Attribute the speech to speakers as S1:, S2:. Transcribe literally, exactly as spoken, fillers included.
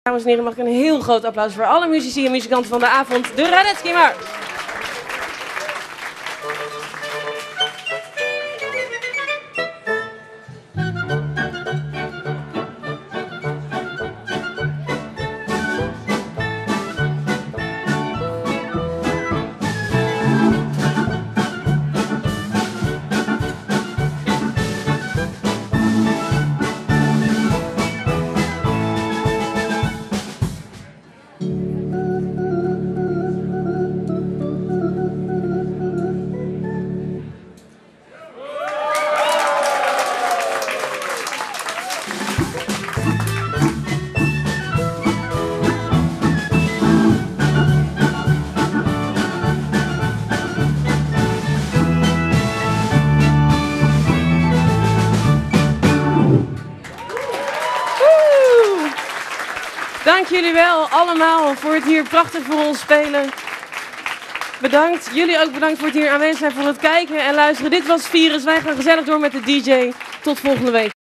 S1: Dames en heren, mag ik een heel groot applaus voor alle muzici en muzikanten van de avond, de Radetzky Markt. Dank jullie wel allemaal voor het hier prachtig voor ons spelen. Bedankt. Jullie ook bedankt voor het hier aanwezig zijn, voor het kijken en luisteren. Dit was Virus. Wij gaan gezellig door met de D J. Tot volgende week.